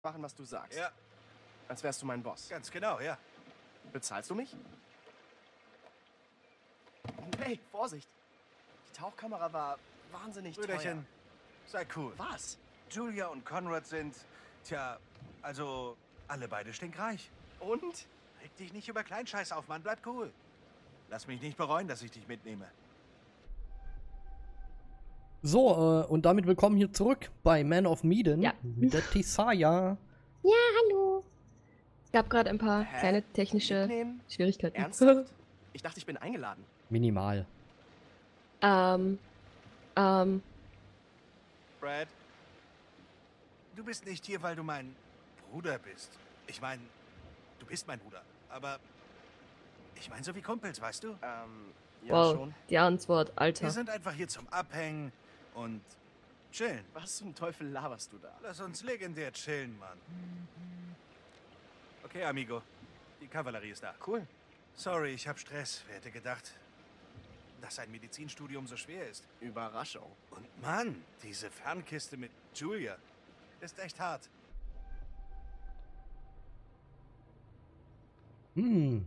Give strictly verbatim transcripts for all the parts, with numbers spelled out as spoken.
machen, was du sagst. Ja. Als wärst du mein Boss. Ganz genau, ja. Bezahlst du mich? Hey, Vorsicht! Die Tauchkamera war wahnsinnig Brüderchen, sei cool. teuer. Was? Julia und Conrad sind, tja, also alle beide stinkreich. Und? Reg dich nicht über Kleinscheiß auf, Mann, bleib cool. Lass mich nicht bereuen, dass ich dich mitnehme. So, äh, und damit willkommen hier zurück bei Man of Medan Ja. mit der Tisaya. Ja, hallo. Es gab gerade ein paar Hä? kleine technische Mitnehmen? Schwierigkeiten. Ernsthaft? Ich dachte, ich bin eingeladen. Minimal. ähm, ähm, Brad, du bist nicht hier, weil du mein Bruder bist. Ich meine, du bist mein Bruder, aber ich meine so wie Kumpels, weißt du? Ähm, ja wow, schon. die Antwort, Alter. Wir sind einfach hier zum Abhängen und chillen. Was zum Teufel laberst du da? Lass uns legendär chillen, Mann. Okay, amigo. Die Kavallerie ist da. Cool. Sorry, ich hab Stress. Wer hätte gedacht, dass ein Medizinstudium so schwer ist? Überraschung. Und Mann, diese Fernkiste mit Julia ist echt hart. Hm.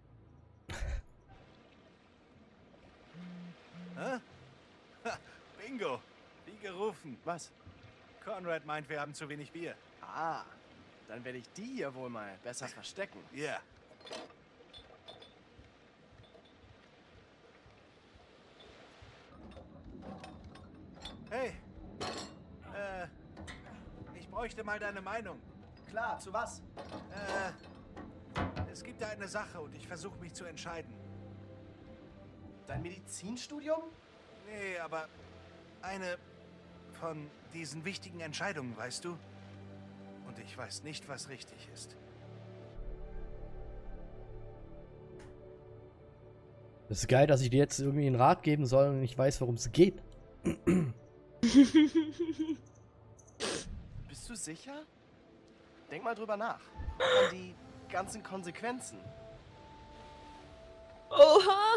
Hä? Ha, Bingo. Wie gerufen. Was? Conrad meint, wir haben zu wenig Bier. Ah, dann werde ich die hier wohl mal besser verstecken. Ja. Yeah. Hey. Äh. Ich bräuchte mal deine Meinung. Klar, zu was? Äh. Es gibt da eine Sache und ich versuche mich zu entscheiden. Dein Medizinstudium? Nee, aber eine von diesen wichtigen Entscheidungen, weißt du? Und ich weiß nicht, was richtig ist. Das ist geil, dass ich dir jetzt irgendwie einen Rat geben soll und ich weiß, worum es geht. Bist du sicher? Denk mal drüber nach. An die ganzen Konsequenzen. Oha!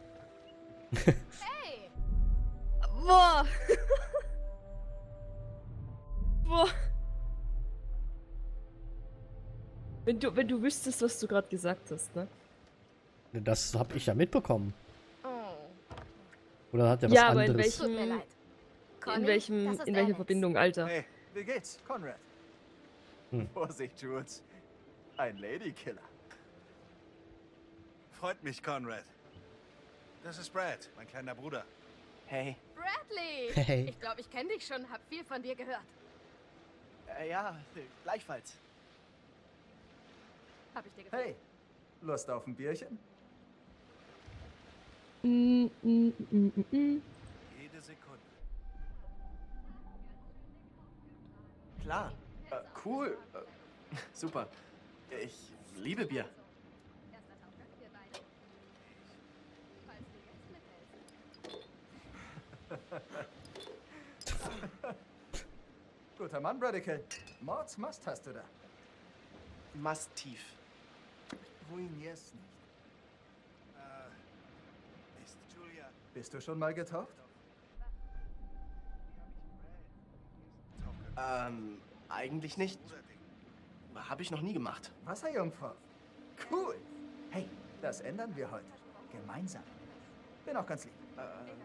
Hey! Boah! Boah! Wenn du, wenn du wüsstest, was du gerade gesagt hast, ne? Das habe ich ja mitbekommen. Oh. Oder hat er was Ja, aber in anderes? Tut mir welchem, leid. Conny, in welchem, das ist in welcher Alex. Verbindung, Alter? Hey, wie geht's, Conrad? Vorsicht, Jules. Ein Ladykiller. Freut mich, Conrad. Das ist Brad, mein kleiner Bruder. Hey. Bradley! Hey. Ich glaube, ich kenne dich schon, hab viel von dir gehört. Äh, ja, gleichfalls. Hab ich dir gefallen? Hey, Lust auf ein Bierchen? Mm, mm, mm, mm, mm. Jede Sekunde. Klar. Äh, cool. Äh, super. Ich liebe Bier. Erster Taucher, wir beide. Falls du jetzt mithältst. Guter Mann, Radical. Mords Mast hast du da. Mastief. Ruinier's nicht. Äh, ist Julia... Bist du schon mal getaucht? Ähm, eigentlich nicht. Habe ich noch nie gemacht. Wasserjungfrau. Cool. Hey, das ändern wir heute. Gemeinsam. Bin auch ganz lieb. Äh,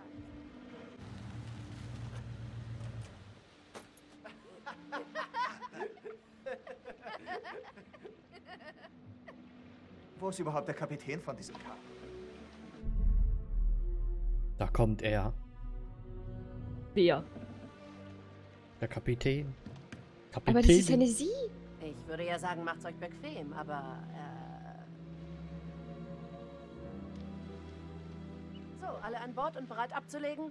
Wo ist überhaupt der Kapitän von diesem Kahn? Da kommt er. Wer? Der Kapitän. Kapitän. Aber das ist ja eine Sie. Ich würde ja sagen, macht's euch bequem, aber äh... So, alle an Bord und bereit abzulegen?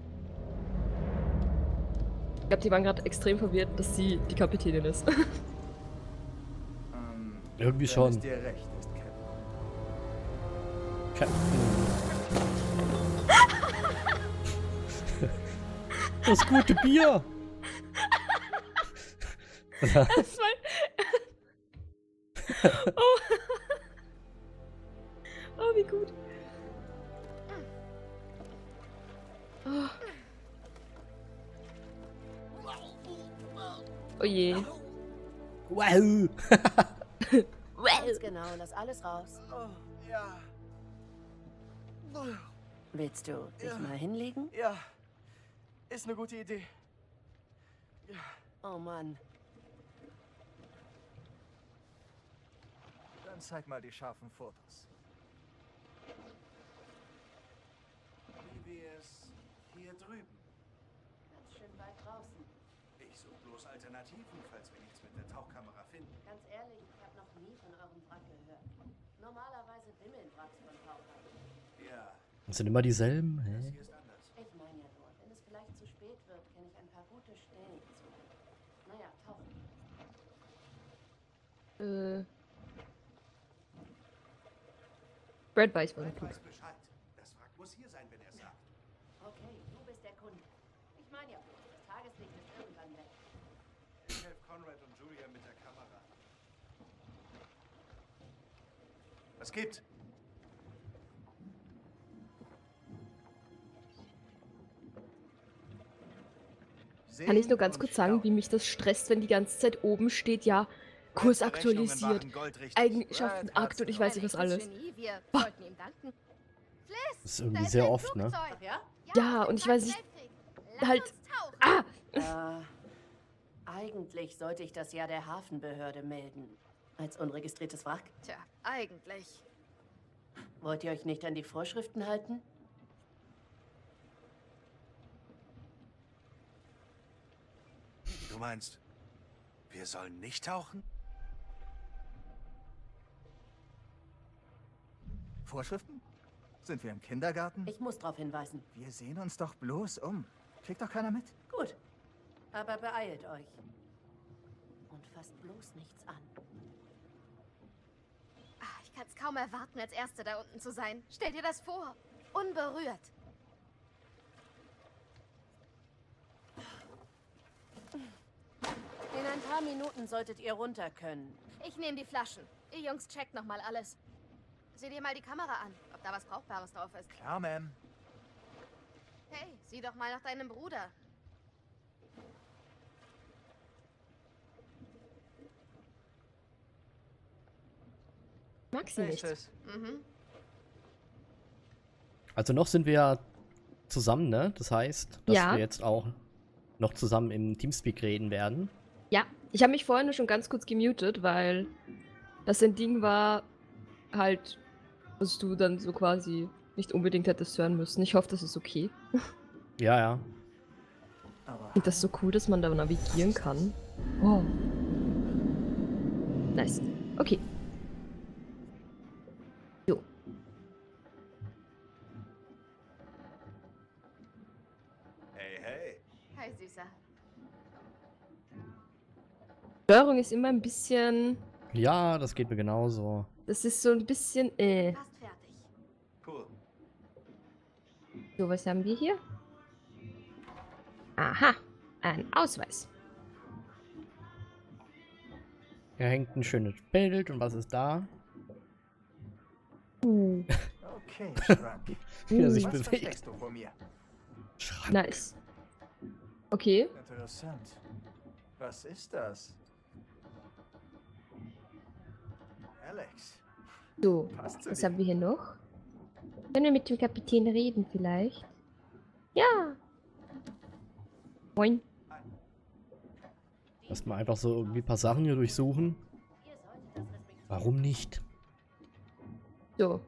Ich glaube, die waren gerade extrem verwirrt, dass sie die Kapitänin ist. Ähm, Irgendwie wenn schon. es dir recht ist, Captain. Captain. Das gute Bier. Das war... oh. Oh, wie gut. Oh. Oh je. Wow. Ganz genau, lass alles raus. Oh, ja. Willst du dich Ja. mal hinlegen? Ja. Ist eine gute Idee. Ja. Oh Mann. Dann zeig mal die scharfen Fotos. Wie wär's hier drüben? Ganz schön weit draußen. Ich suche bloß Alternativen, falls wir nichts mit der Tauchkamera finden. Ganz ehrlich, ich habe noch nie von eurem Wrack gehört. Normalerweise wimmeln Wracks von Tauchern. Ja, Das sind immer dieselben. das Hä? hier ist anders. Ich meine ja nur, wenn es vielleicht zu spät wird, kenne ich ein paar gute Stellen zu. Naja, tauchen. Äh. Brad weiß, was er Brad tut. weiß Bescheid. Das Wrack muss hier sein, wenn er sagt. Okay, du bist der Kunde. Ich meine ja bloß, das Tageslicht ist irgendwann weg. Ich helfe Conrad und Julia mit der Kamera. Was gibt? Kann ich nur ganz kurz sagen, wie mich das stresst, wenn die ganze Zeit oben steht, ja, Kurs aktualisiert, Eigenschaften akt und ich weiß nicht was alles. Genie. Wir sollten ihm danken. Fliss, Das ist irgendwie da sehr ein oft, ne? Flugzeug. Ja? Ja, aus dem und ich weiß nicht- Zweiten Weltkrieg. Lass halt- uns tauchen. Ah! Äh, eigentlich sollte ich das ja der Hafenbehörde melden. Als unregistriertes Wrack. Tja, eigentlich. Wollt ihr euch nicht an die Vorschriften halten? Du meinst, wir sollen nicht tauchen? Vorschriften? Sind wir im Kindergarten? Ich muss darauf hinweisen. Wir sehen uns doch bloß um. Kriegt doch keiner mit. Gut. Aber beeilt euch. Und fasst bloß nichts an. Ah, ich kann es kaum erwarten, als Erste da unten zu sein. Stell dir das vor. Unberührt. In ein paar Minuten solltet ihr runter können. Ich nehme die Flaschen. Ihr Jungs checkt noch mal alles. Sieh dir mal die Kamera an, ob da was Brauchbares drauf ist. Klar, Ma'am. Hey, sieh doch mal nach deinem Bruder. Mag sie nicht. Tschüss. Mhm. Also noch sind wir ja zusammen, ne? Das heißt, dass Ja. wir jetzt auch noch zusammen im Teamspeak reden werden. Ja, ich habe mich vorhin nur schon ganz kurz gemutet, weil das ein Ding war, halt, was du dann so quasi nicht unbedingt hättest hören müssen. Ich hoffe, das ist okay. Ja, ja. Aber Ich finde das so cool, dass man da navigieren kann. Oh. Nice. Okay. Jo. Hey, hey. Hi, Süßer. Steuerung ist immer ein bisschen. Ja, das geht mir genauso. Das ist so ein bisschen. Äh. Fast fertig. Cool. So, was haben wir hier? Aha. Ein Ausweis. Hier hängt ein schönes Bild und was ist da? Uh, okay, Schrank. Wie er sich Was bewegt. versteckst du vor mir? Schrank. nice. Okay. Interessant. Was ist das? Alex. So, Passt zu was dir. haben wir hier noch? Können wir mit dem Kapitän reden vielleicht? Ja. Moin. Lass mal einfach so irgendwie ein paar Sachen hier durchsuchen. Ihr solltet das respektieren. Warum nicht? So.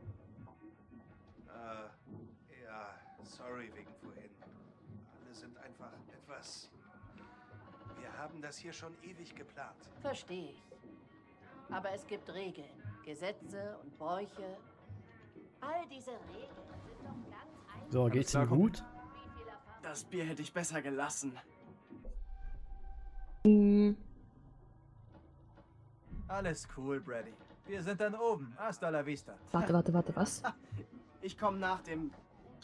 Äh, ja, sorry wegen vorhin. Alle sind einfach etwas... Wir haben das hier schon ewig geplant. Verstehe ich. Aber es gibt Regeln, Gesetze und Bräuche. All diese Regeln sind doch ganz einfach. So, geht's ihm gut? Wie viel Erfahrung Das Bier hätte ich besser gelassen. Mm, Alles cool, Brady. Wir sind dann oben. Hasta la vista. warte, warte, warte, was? Ich komme nach dem...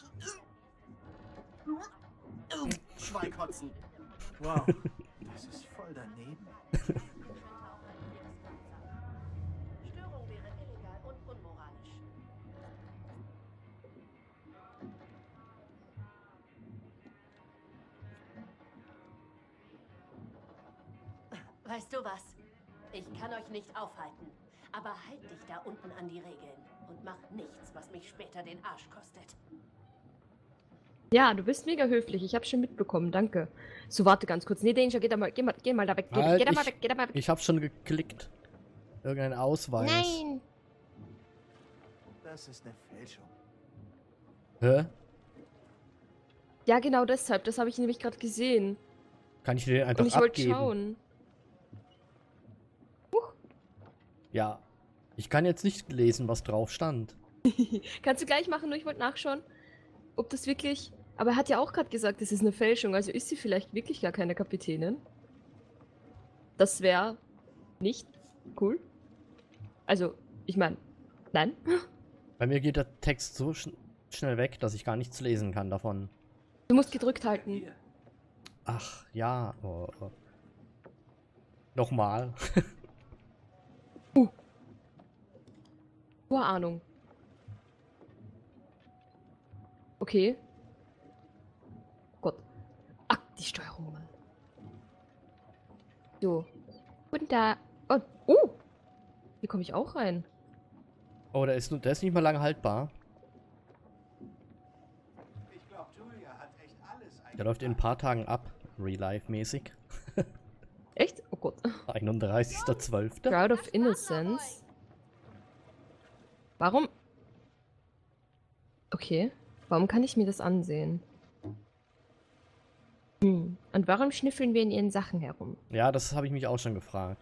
Schweikotzen. Wow. Das ist voll daneben. Störung wäre illegal und unmoralisch. Weißt du was? Ich kann euch nicht aufhalten. Aber halt dich da unten an die Regeln. Und mach nichts, was mich später den Arsch kostet. Ja, du bist mega höflich. Ich habe schon mitbekommen. Danke. So, warte ganz kurz. Nee, Danger, geh da mal, geh mal, geh mal da weg. Geh, Halt, geh da mal ich- weg, geh da mal weg. Ich habe schon geklickt. Irgendein Ausweis. Nein! Das ist eine Fälschung. Hä? Ja, genau deshalb. Das habe ich nämlich gerade gesehen. Kann ich den einfach Und ich wollte abgeben? schauen. Ja. Ich kann jetzt nicht lesen, was drauf stand. Kannst du gleich machen, nur ich wollte nachschauen, ob das wirklich... Aber er hat ja auch gerade gesagt, das ist eine Fälschung. Also ist sie vielleicht wirklich gar keine Kapitänin? Das wäre nicht cool. Also, ich meine, nein. Bei mir geht der Text so schn schnell weg, dass ich gar nichts lesen kann davon. Du musst gedrückt halten. Ach, ja. Oh, oh. Nochmal. Vorahnung. Okay. Gott. Ach, die Steuerung, Mann. So. Und da. Oh. Oh. Hier komme ich auch rein. Oh, der ist, nur- der ist nicht mal lange haltbar. Ich glaube, Julia hat echt alles Der läuft in ein paar Tagen ab. Real-Life-mäßig. Echt? Oh Gott. einunddreißigster zwölfter Crowd of Innocence. Warum? Okay. Warum kann ich mir das ansehen? Hm. Und warum schnüffeln wir in ihren Sachen herum? Ja, das habe ich mich auch schon gefragt.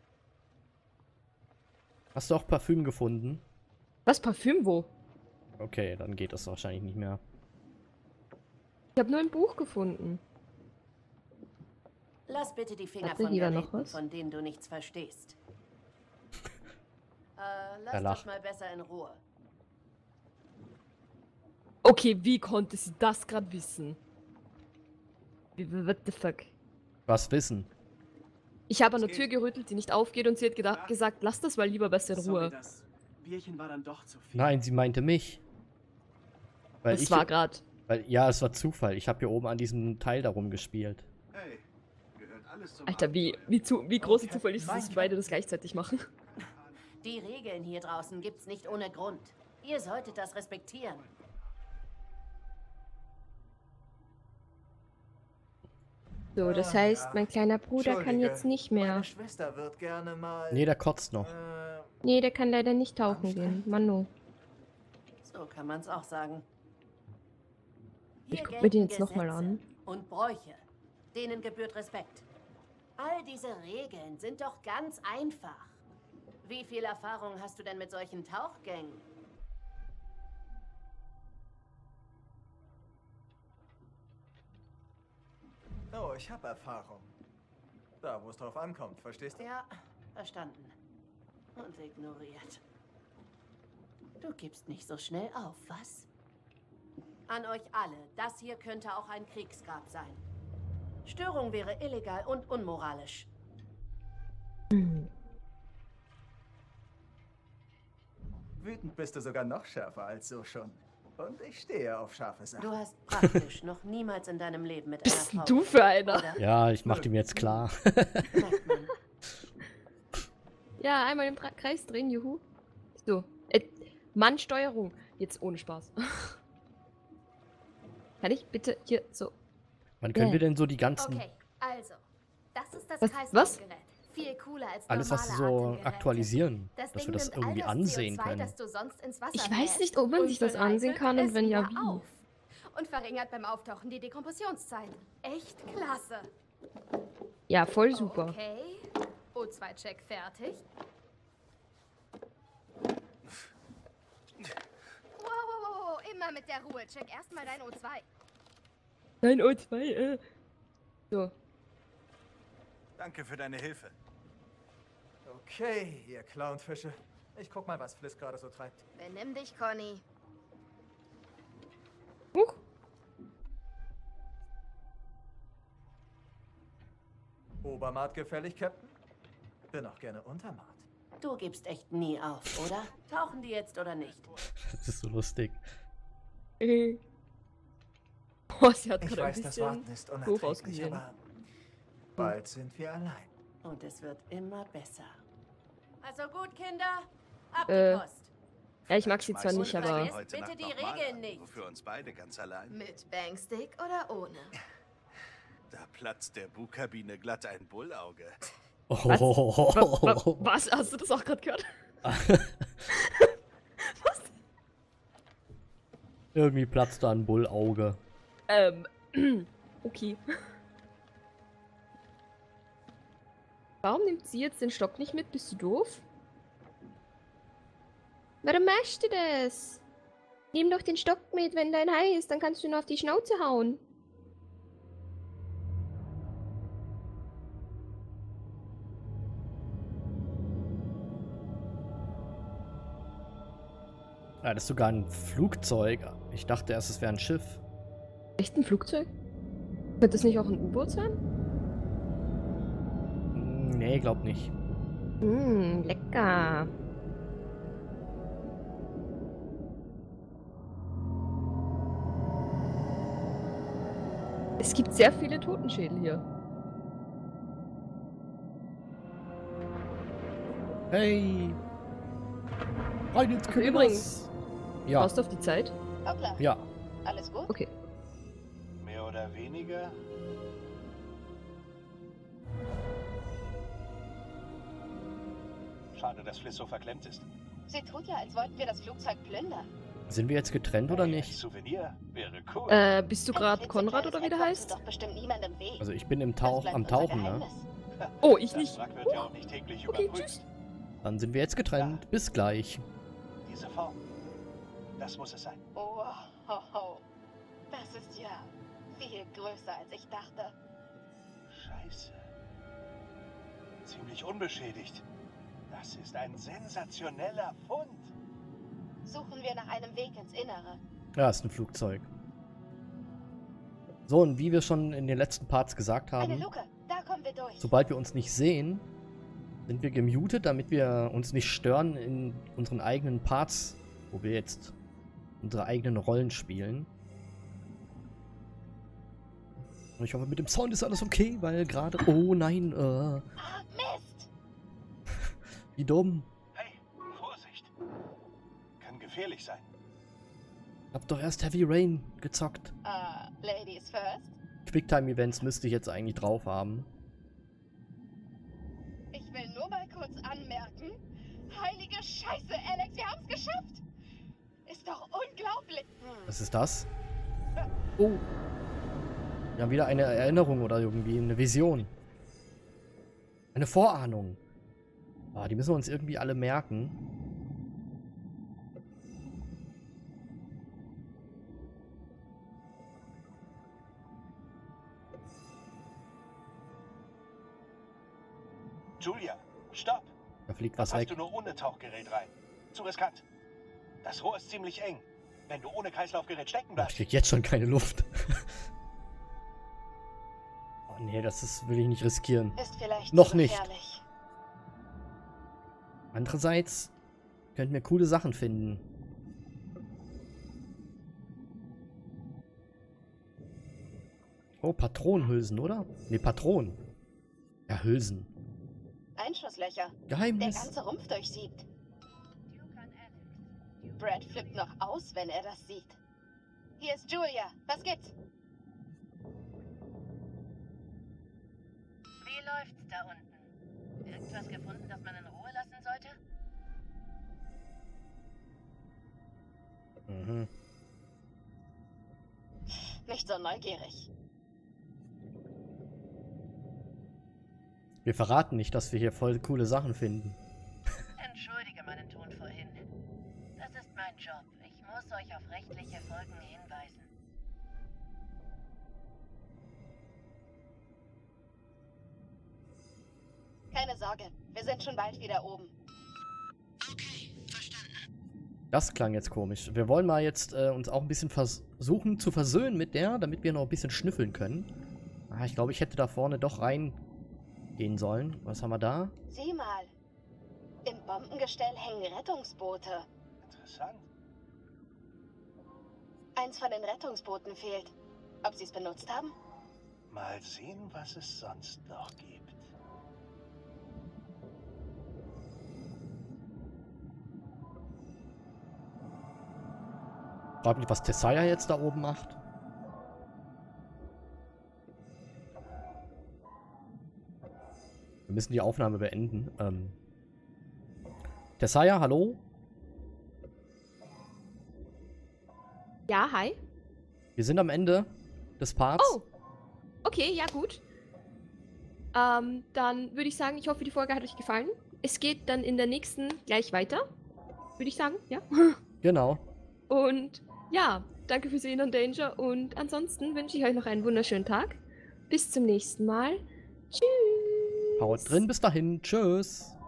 Hast du auch Parfüm gefunden? Was? Parfüm wo? Okay, dann geht das wahrscheinlich nicht mehr. Ich habe nur ein Buch gefunden. Lass bitte die Finger Hatte von hier Geräten, noch was? von denen du nichts verstehst. äh, Er lass lacht. das mal besser in Ruhe. Okay, wie konnte sie das gerade wissen? Wie- wie- What the fuck? Was wissen? Ich habe an Was der Tür geht? gerüttelt, die nicht aufgeht und sie hat gedacht, gesagt, lass das mal lieber besser in Sorry, Ruhe. das Bierchen war dann doch zu viel. Nein, sie meinte mich. Weil Das ich, war gerade. weil, ja, es war Zufall. Ich habe hier oben an diesem Teil darum gespielt. Hey, gehört alles zum Alter, wie, Abenteuer. wie, zu, wie großer Okay, Zufall ist es, dass mein wir beide das gleichzeitig machen. Die Regeln hier draußen gibt's nicht ohne Grund. Ihr solltet das respektieren. So, das Ah, heißt, ja. mein kleiner Bruder kann Entschuldige, jetzt nicht mehr. Meine Schwester wird gerne mal. Nee, der kotzt noch. Äh, Nee, der kann leider nicht tauchen gehen. Manu. So kann man's auch sagen. Ich Hier guck mir den gelten jetzt noch mal an. Gesetze Und Bräuche. Denen gebührt Respekt. All diese Regeln sind doch ganz einfach. Wie viel Erfahrung hast du denn mit solchen Tauchgängen? oh, ich habe Erfahrung. Da, wo es drauf ankommt, verstehst du? Ja, verstanden. Und ignoriert. Du gibst nicht so schnell auf, was? An euch alle, das hier könnte auch ein Kriegsgrab sein. Störung wäre illegal und unmoralisch. Wütend bist du sogar noch schärfer als so schon. Und ich stehe auf scharfe Sachen. Du hast praktisch noch niemals in deinem Leben mit einer Bist Frau... denn du für einer? Oder? Ja, ich mach dem jetzt klar. Merkt man. Ja, einmal im Dra- Kreis drehen, juhu. So. Äh, Mann, Steuerung. Jetzt ohne Spaß. Kann ich bitte hier so. Wann können Ja. wir denn so die ganzen, Okay, also. Das ist das Was- Kreislaufgerät. Viel cooler als alles was normale so Atemgeräte. aktualisieren, Das dass Ding wir das nimmt all irgendwie das ansehen C O zwei, können? das du sonst ins Wasser Ich weiß lässt, nicht, ob man und sich das ansehen kann und bereitet wenn ja, es wie. auf. Und verringert beim Auftauchen die Dekompressionszeit. Echt klasse. Ja, voll super. Okay. O zwei Check fertig. Wow, wow, wow, wow, immer mit der Ruhe. Check erstmal dein O zwei. Nein, O zwei, äh. So. Danke für deine Hilfe. Okay, ihr Clownfische. Ich guck mal, was Fliss gerade so treibt. Benimm dich, Conny. Huch. Obermaat gefällig, Captain? Bin auch gerne Untermaat. Du gibst echt nie auf, oder? Tauchen die jetzt oder nicht? Das ist so lustig. Äh. Oh, sie hat Ich gerade ein weiß, das bisschen Warten ist doof unerträglich, ausgesehen. aber bald sind wir allein. Und es wird immer besser. Also gut, Kinder. Ab Äh, die Post. Ja, ich mag sie zwar Schmeißen nicht, wir aber... vielleicht heute Bitte Nacht die noch mal Regeln an, nicht. nur für uns beide ganz allein. Mit Bangstick oder ohne? Da platzt der Bu-Kabine glatt ein Bullauge. Was? Wa- wa- Was? Hast du das auch gerade gehört? Was? Irgendwie platzt da ein Bullauge. Ähm, okay. Warum nimmt sie jetzt den Stock nicht mit? Bist du doof? Warum machst du das? Nimm doch den Stock mit, wenn dein Hai ist, dann kannst du ihn auf die Schnauze hauen. Ja, das ist sogar ein Flugzeug. Ich dachte erst, es wäre ein Schiff. Echt ein Flugzeug? Wird das nicht auch ein U-Boot sein? Hm, Nee, glaub nicht. Mmm, lecker. Es gibt sehr viele Totenschädel hier. Hey! Rein ins Ach, Kühlers! übrigens. Ja, Passt auf die Zeit? Hoppla, ja. alles gut? Okay. Mehr oder weniger? Schade, dass Fliss so verklemmt ist. Sie tut ja, als wollten wir das Flugzeug plündern. Sind wir jetzt getrennt oder Hey, nicht? als Souvenir wäre cool. Äh, bist du Ein gerade Konrad oder wie der klitzekleines heißt? Etwas tut doch bestimmt niemandem weh. Also ich bin im Das Tauch, bleibt am unser Tauchen, ne? Geheimnis. Oh, ich Das nicht. Wrack wird ja auch nicht täglich Okay, überprüft. tschüss. Dann sind wir jetzt getrennt. Bis gleich. Diese Form. Das muss es sein. Oh, ho, ho. Das ist ja viel größer, als ich dachte. Scheiße. Ziemlich unbeschädigt. Das ist ein sensationeller Fund. Suchen wir nach einem Weg ins Innere. Ja, ist ein Flugzeug. So, und wie wir schon in den letzten Parts gesagt Eine haben, Luke, da kommen wir durch. sobald wir uns nicht sehen, sind wir gemutet, damit wir uns nicht stören in unseren eigenen Parts, wo wir jetzt unsere eigenen Rollen spielen. Und ich hoffe, mit dem Sound ist alles okay, weil gerade... Oh nein, äh, Ah, Mist! wie dumm. Hey, Vorsicht. Kann gefährlich sein. Ich hab doch erst Heavy Rain gezockt. Ah, Ladies first. Quicktime-Events müsste ich jetzt eigentlich drauf haben. Ich will nur mal kurz anmerken. Heilige Scheiße, Alex, wir haben's geschafft! Ist doch unglaublich. Hm. Was ist das? Oh. Wir haben wieder eine Erinnerung oder irgendwie eine Vision. Eine Vorahnung. Ah, die müssen wir uns irgendwie alle merken. Julia, stopp. Da fliegt was Passt weg. du nur ohne Tauchgerät rein. Zu riskant. Das Rohr ist ziemlich eng. Wenn du ohne Kreislaufgerät stecken Oh, ich bleibst. krieg jetzt schon keine Luft. Oh nee, das ist, will ich nicht riskieren. Ist vielleicht Noch zu nicht. gefährlich. Andererseits könnten wir coole Sachen finden. Oh, Patronenhülsen, oder? Ne, Patronen. Ja, Hülsen. Einschusslöcher. Der Geheimnis. ganze Rumpf durchsiebt. Brad flippt noch aus, wenn er das sieht. Hier ist Julia. Was gibt's? Wie läuft's da unten? Irgendwas gefunden, das man in Ruhe lassen sollte? Mhm. Nicht so neugierig. Wir verraten nicht, dass wir hier voll coole Sachen finden. Entschuldige meinen Ton vorhin. Das ist mein Job. Ich muss euch auf rechtliche Folgen hinweisen. Keine Sorge. Wir sind schon bald wieder oben. Okay, verstanden. Das klang jetzt komisch. Wir wollen mal jetzt äh, uns auch ein bisschen versuchen zu versöhnen mit der, damit wir noch ein bisschen schnüffeln können. Ah, ich glaube, ich hätte da vorne doch reingehen sollen. Was haben wir da? Sieh mal. Im Bombengestell hängen Rettungsboote. Interessant. Eins von den Rettungsbooten fehlt. Ob sie es benutzt haben? Mal sehen, was es sonst noch gibt. Frag mich, was Tessaya jetzt da oben macht. Wir müssen die Aufnahme beenden. Ähm. Tessaya, hallo? Ja, hi. Wir sind am Ende des Parts. Oh, okay, ja gut. Ähm, dann würde ich sagen, ich hoffe, die Folge hat euch gefallen. Es geht dann in der nächsten gleich weiter. Würde ich sagen, ja. Genau. Und ja, danke fürs Sehen und Danger. Und ansonsten wünsche ich euch noch einen wunderschönen Tag. Bis zum nächsten Mal. Tschüss. Haut drin, bis dahin. Tschüss.